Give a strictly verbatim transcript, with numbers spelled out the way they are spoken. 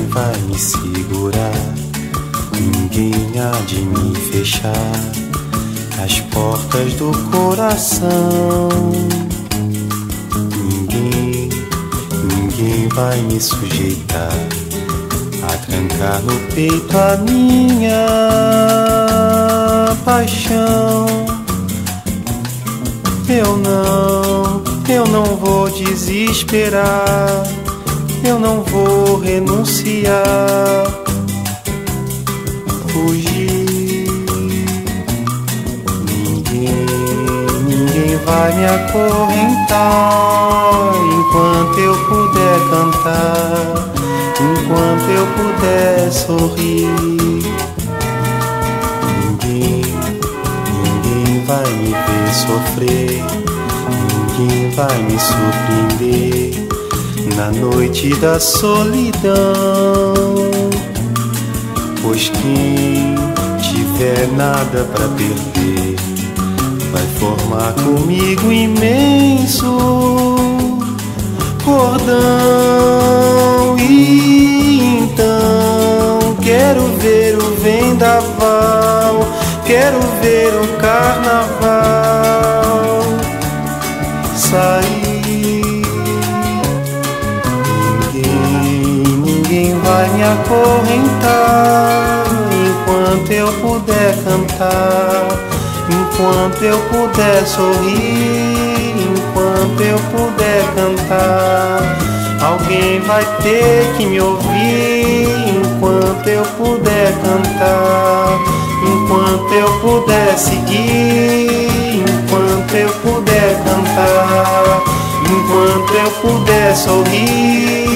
vai me segurar, ninguém há de me fechar as portas do coração. Ninguém, ninguém vai me sujeitar a trancar no peito a minha paixão. Eu não, eu não vou desesperar, eu não vou renunciar, fugir. Ninguém, ninguém vai me acorrentar enquanto eu puder cantar, enquanto eu puder sorrir. Ninguém, ninguém vai me ver sofrer, ninguém vai me surpreender na noite da solidão. Pois quem tiver nada pra perder vai formar comigo imenso cordão. E então quero ver o vendaval, quero ver o carnaval sair. Ninguém, ninguém vai me acorrentar enquanto eu puder cantar, enquanto eu puder sorrir, enquanto eu puder cantar. Alguém vai ter que me ouvir enquanto eu puder cantar, enquanto eu puder seguir, enquanto eu puder cantar, enquanto eu puder sorrir,